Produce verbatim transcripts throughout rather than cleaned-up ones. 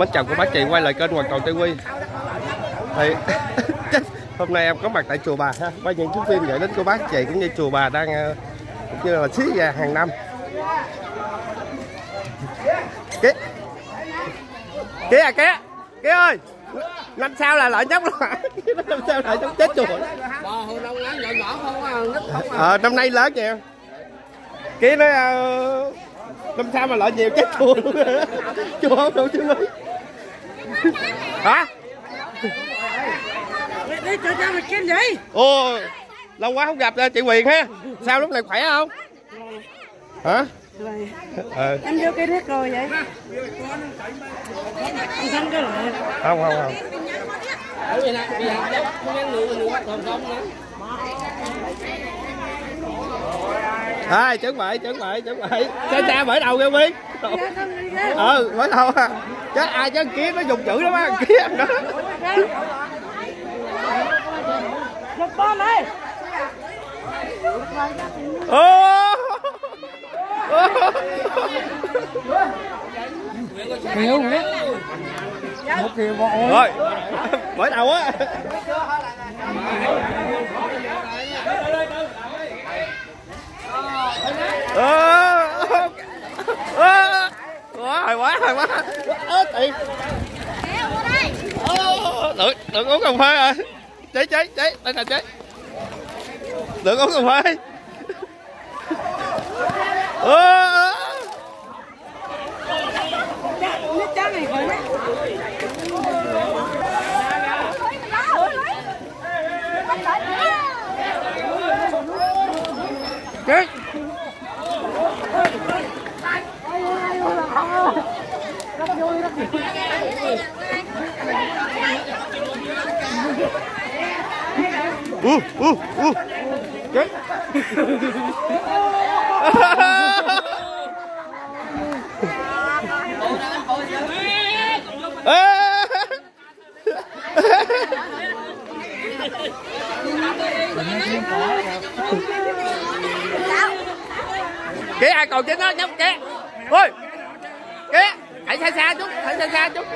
Mến chào cô bác chị quay lại kênh Hoàn Cầu ti vi. Thì hôm nay em có mặt tại chùa Bà ha, qua những chiếc phim gửi đến cô bác chị cũng như chùa Bà đang cũng như là xí gà hàng năm. Kia kia à kia kia ơi, năm sau là lại nhóc rồi. Năm sau lại nhóc chết chùa. Ờ năm nay lớn nhiều. Kia nó uh, năm sau mà lợi nhiều chết chùa luôn. Chùa không đủ chứ mấy. Hả? Đi cho cha mày kem gì? Ồ, lâu quá không gặp chị Huyền ha. Sao lúc này khỏe không? Hả? Ờ. Anh vô cây riết rồi vậy? Không cái lại. Không không không. Ai chuẩn bị chuẩn bị chuẩn bị. Cha cha mở đầu kìa Quyên. Ừ mở đầu à. Chứ ai chứ kia nó dùng chữ lắm á, kia đó. Một con này. Ô. Nhiều nữa. Một kiều bò ôi. Rồi. Mở đầu á. Ơ. Ơ. Hay quá, hay quá. Ơ tiền. Được, được uống cà phê rồi. Cháy cháy cháy, đây là cháy. Được uống cà phê. Ơ. Cái u u u cái kia ai còn trên đó nhóc kia. Ôi kia hãy xa xa chút, hãy xa xa chút,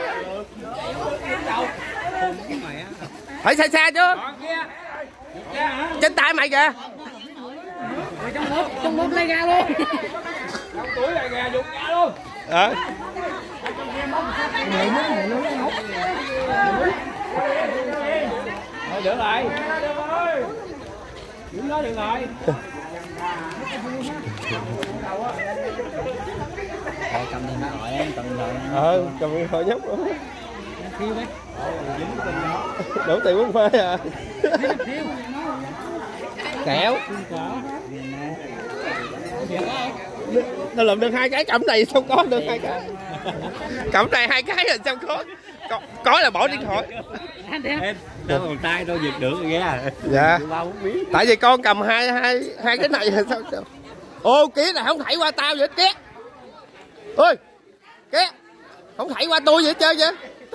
hãy xa xa chút trên tay mày kìa. Trong bóp trong bóp lấy ra luôn. Trong túi là gà dục ra luôn. Ờ. Thôi được rồi. Đứng đó được rồi. Thôi cầm điện thoại em cầm rồi. Ờ cầm điện thoại nhóc luôn. Đủ tiền uống phê à. Kẹo. Nó làm được hai cái, cẩm này sao có được hai cái. Cẩm này hai cái là sao có. Có, có là bỏ điện thoại. Em đâu còn tay đâu giật được rồi kìa. Dạ. Tại vì con cầm hai hai hai cái này là sao sao. Ô kia này không thảy qua tao vậy kia. Ôi. Kia. Không thảy qua tôi vậy hết trơn vậy.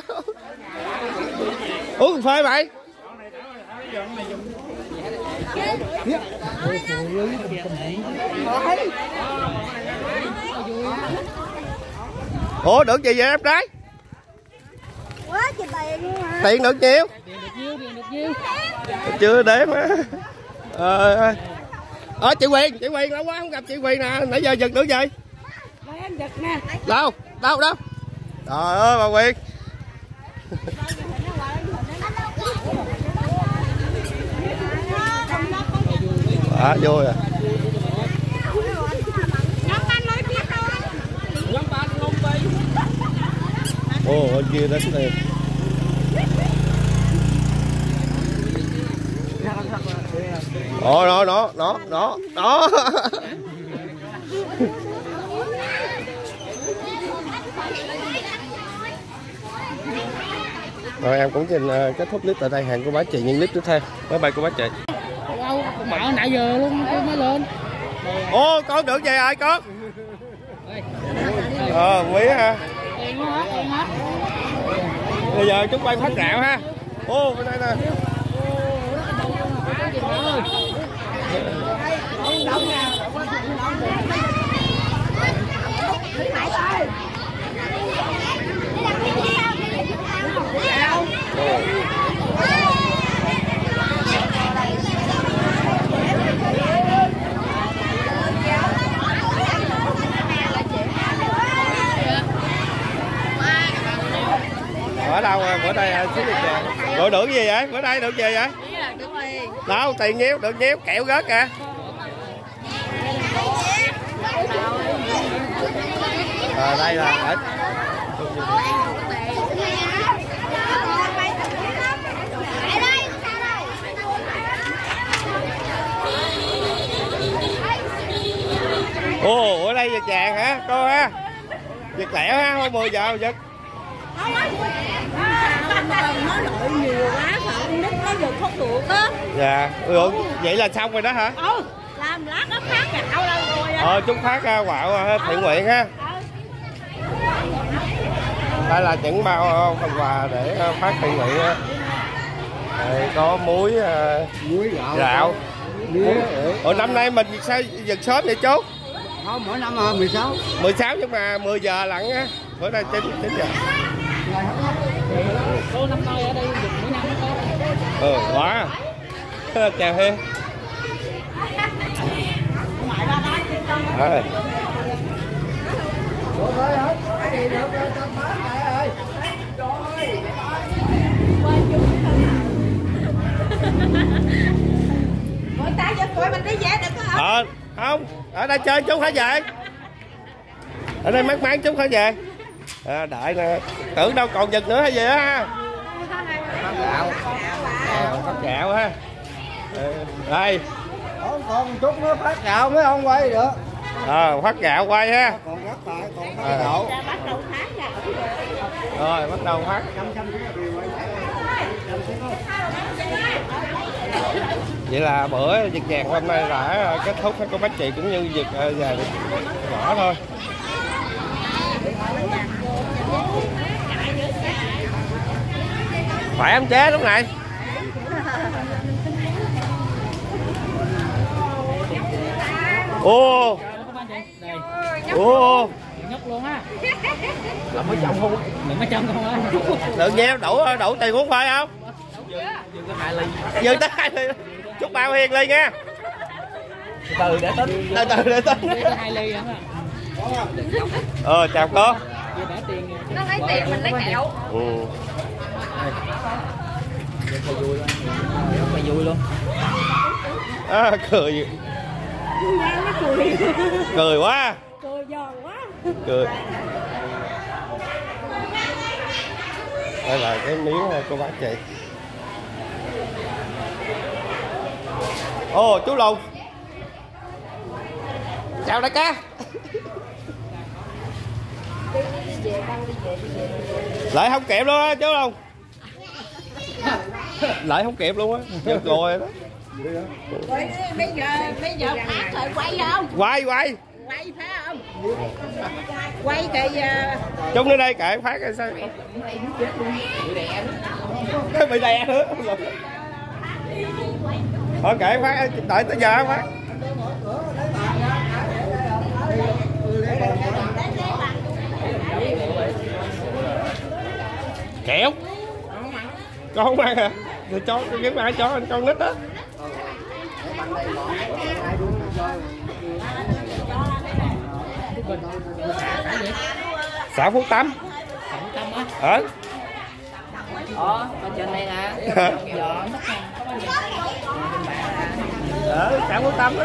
Uống cà phê mày. Ủa được gì vậy em gái? Quá trời tiền luôn hả? Tiền được nhiêu? Tiền được nhiêu? Chưa đếm á. Ờ à, chị Huyền, chị Huyền lâu quá không gặp chị Huyền nè, nãy giờ giật được gì? Đây em giật nè. Đâu? Đâu đâu? Trời ơi bà Huyền. À, vui à. Ồ, bên kia đến tiền. Ồ, đó, đó, đó, đó, đó. Rồi em cũng xin uh, kết thúc clip tại đây, hẹn cô bác chị những clip tiếp theo. Bye bye cô bác chị. Bảo nãy giờ luôn tôi mới lên. Ô con được gì rồi con? Ờ quý ha. Tiền hết, tiền hết. Bây giờ chúng quay phát gạo ha. Ô bên đây nè. Ô, ở đâu bữa đây xíu được chè. Gọi được gì vậy? Bữa đây được gì vậy? Đâu tiền nhiêu? Được nhiêu? Kẹo rớt kìa. À, đây là ở ồ, ở đây giật vàng hả cô ha? Giật lẻo ha, không mười giờ giật. Nó lội nhiều quá sợ con nít nó giật không được á. Dạ, ừ, vậy là xong rồi đó hả? Ừ, làm lát nó phát gạo lên rồi á. Ờ, chúng phát quạo thiện nguyện ha. Đây là những bao phần quà để phát thiện nguyện ha. Đây, có muối, muối gạo, gạo. mía. Ủa năm nay mình sao giật sớm vậy chú? Không, mỗi năm à, mười sáu. mười sáu nhưng mà mười giờ lận á. Bữa nay chín giờ. Cô năm nay ở đây được mỗi năm đó cô. Ừ, quá. Chào Hiên. À. Mỗi ta cho coi mình đi về được có không? Ờ, không, ở đây chơi chú phải về. Ở đây mát mát chú phải về. À, đợi nè, tưởng đâu còn giật nữa hay gì á. Phát gạo. À, phát gạo ha. À, đây. Còn còn chút nữa phát gạo mới không quay được. À, phát gạo quay ha. Còn gắt lại, còn phát gạo. Bắt đầu phát gạo. Rồi, bắt đầu phát. Vậy là bữa giật vàng hôm nay đã kết thúc hết, cô bác chị cũng như giật về được nhỏ thôi. Phải không chế lúc này? Ô ô Nhóc luôn á. là mới chồng không? Đừng có trong không á. Đừng nghe đủ đủ tiền uống phải không? Dừng có hai ly. Dừng tới hai ly. Chúc bao Hiền ly nha. Từ để tính. Từ từ để tính. Có hai ly nữa. Ờ chào cô. Nó lấy tiền mình lấy kẹo. Ừ. Rất là vui luôn. Rất là vui luôn. À, cười. Cười. Cười quá. Cười giòn quá. Cười. Đây là cái miếng cô bác chị. Ồ chú Lùng. Chào đại ca. Lại không kịp luôn á chú Lùng. Lại không kịp luôn á. Giật rồi đó. Bây giờ bây giờ phát rồi quay không? Quay quay. Quay phải không? Quay thì uh... Chúng đến đây kệ phát cái sao? Bị đè nữa. Thôi kệ phát, đợi tới giờ phát. Kẹo. Con không ăn hả? Rồi cho cái ai cho anh con nít đó. Xã Phú Tâm. Xã Phú Tâm á. Ờ. Ờ, ở trên đây nè. Giò mất nè. Ở xã Phú Tâm đó.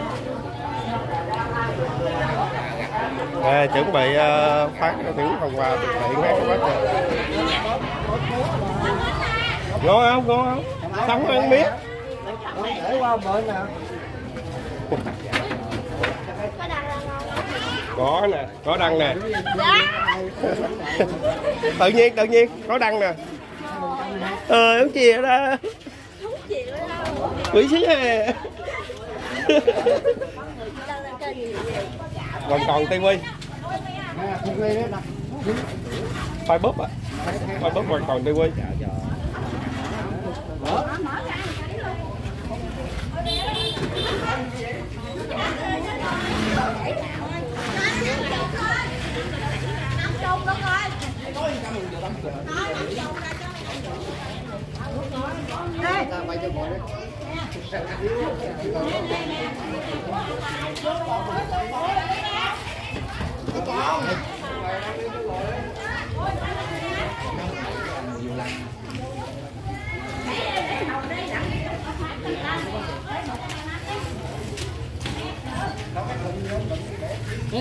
À, chuẩn bị uh, phát những phần quà từ thiện hết các bác ơi. Ngon không? Ngon không? Sống ăn miếng. Để qua bên nè. Có nè, có đăng nè. Tự nhiên, tự nhiên, có đăng nè. Ờ, không chìa đó. Quỷ xí à. Còn còn tivi. Facebook à. Facebook còn còn tivi.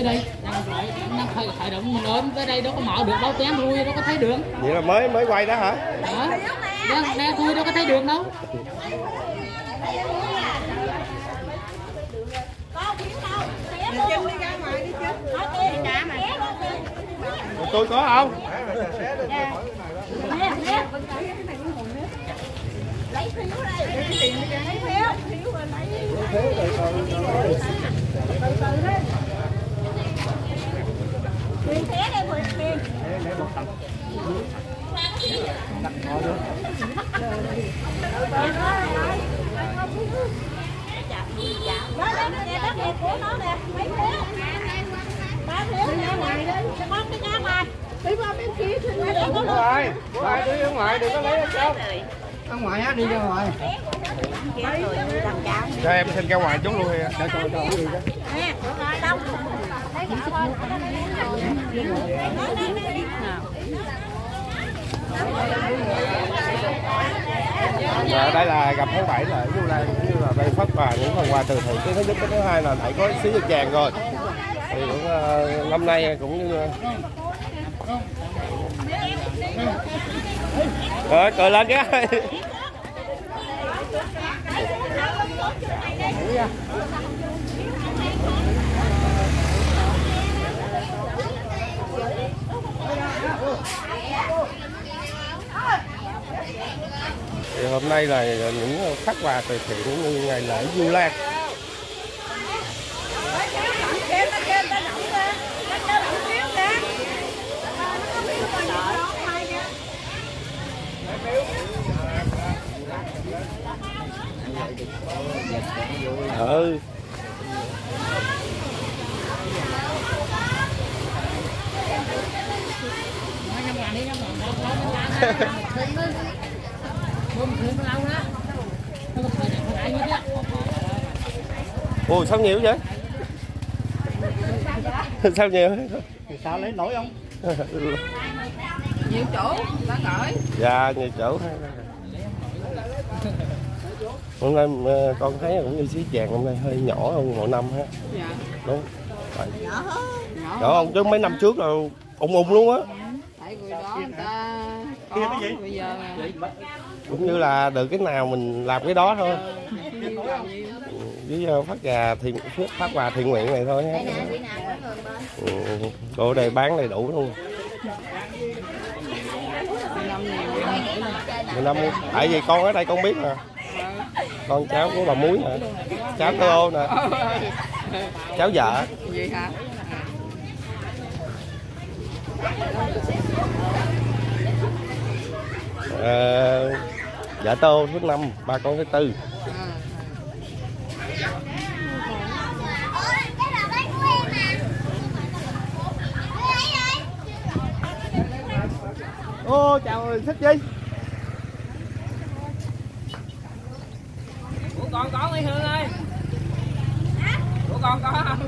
tới đây đang đang khởi khởi động mình ôm tới đây đâu có mở được đâu, chén thui đâu có thấy đường. Vậy là mới mới quay đó hả? Đó. Đang đang thui đâu có thấy đường đâu. Tôi có không? Lấy phiếu đây, lấy phiếu, lấy phiếu rồi lấy. Tiền thế đây mười tiền. Đó đây nè, đất này của nó nè, mấy phiếu. Ba phiếu ra ngoài đi, con đi ra ngoài. Đi qua bên kia thì ngoài đó có Ngoài, ngoài đi ra ngoài đừng có lấy ở trong. Ở ngoài á, đi ra ngoài. Cho em xin ra ngoài chút luôn đi. Cho cho cho đi đó. nè, đâu. Lấy cả thôi. Và đây là gặp tháng bảy là Vu Lan cũng như là đây phát quà những phần quà từ thiện. Cái thứ nhất, cái thứ hai là thầy có sứ Nhật Vàng rồi. Thì cũng uh, năm nay cũng như uh... rồi cười lên cái. Thì hôm nay là những phát quà từ thiện cũng như ngày lễ Vu Lan. Ừ. Ôi sao nhiều vậy? Sao nhiều? Sao lấy nổi không? Nhiều chỗ đã gửi. Dạ nhiều chỗ. Hôm nay con thấy cũng như xí vàng hôm nay hơi nhỏ hơn mọi năm ha. Dạ. Đúng. Tại... Nhỏ hơn. Nhỏ không chứ mấy năm trước là ung ung luôn á. Tại người đó người ta có bây giờ cũng như là được cái nào mình làm cái đó thôi. Với phát quà thiện phát quà thiện nguyện này thôi ha. Ừ, cô ở đây bán đầy đủ luôn. mười năm tại vì con ở đây con biết mà. Con cháu của bà Muối nè, cháu cô nè, cháu vợ. Vậy hả? À, vợ Tô thứ năm, ba con thứ tư. Ô chào Thích Chi. Của con có Mỹ Hương ơi. Của con có không?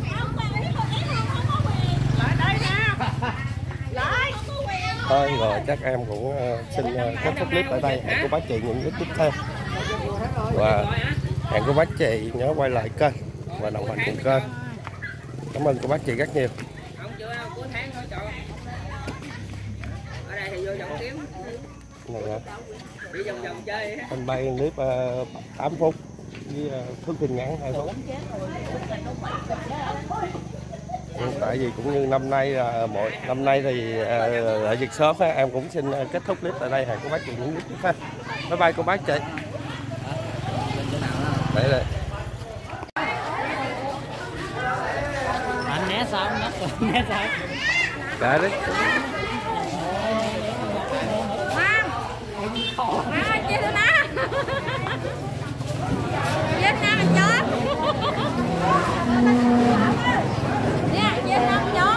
Lại đây nè. Lại. Thôi rồi chắc em cũng uh, xin uh, kết thúc clip tại đây. Hẹn cô bác chị những clip tiếp theo. Và hẹn cô bác chị nhớ quay lại kênh và đồng hành cùng kênh. Cảm ơn cô bác chị rất nhiều. Không chưa cuối tháng thôi chọn. Ở đây thì vô vòng kiếm. Đi vòng vòng chơi. Anh bay clip uh, tám phút với uh, thước phim ngắn hai phút. Tại vì cũng như năm nay là mỗi năm nay thì uh, ở Việt Shop á, em cũng xin uh, kết thúc clip tại đây. Hẹn cô bác chị những clip tiếp theo. Bye bye cô bác chị. Đấy đây. Anh né sao? Né sao? Dạ đấy. À, chị thôi má. Việt Nam anh chó. Nè, Việt Nam chó.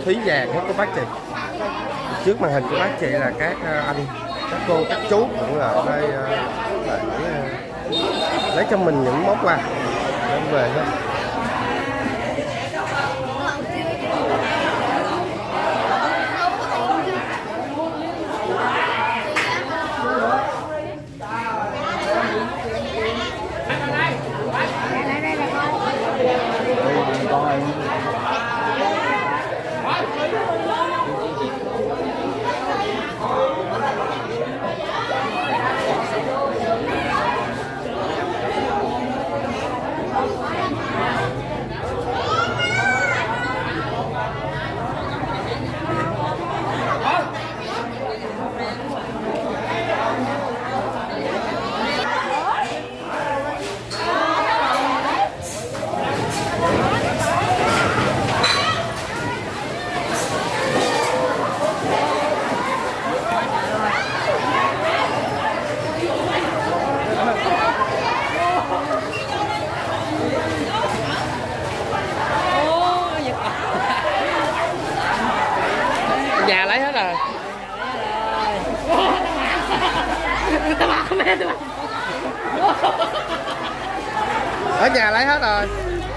thúy vàng hết của bác chị. Trước màn hình của bác chị là các anh, các cô, các chú cũng là ở đây để lấy cho mình những món quà đem về thôi. Nhà lấy hết rồi. Ở nhà lấy hết rồi.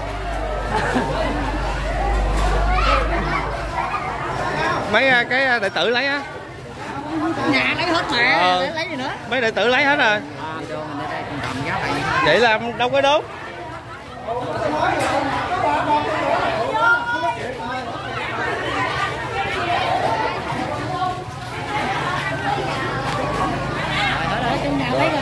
Mấy cái đệ tử lấy á. Nhà lấy hết mà, ờ. lấy gì nữa? Mấy đệ tử lấy hết rồi. Vậy là đâu có đúng. Lấy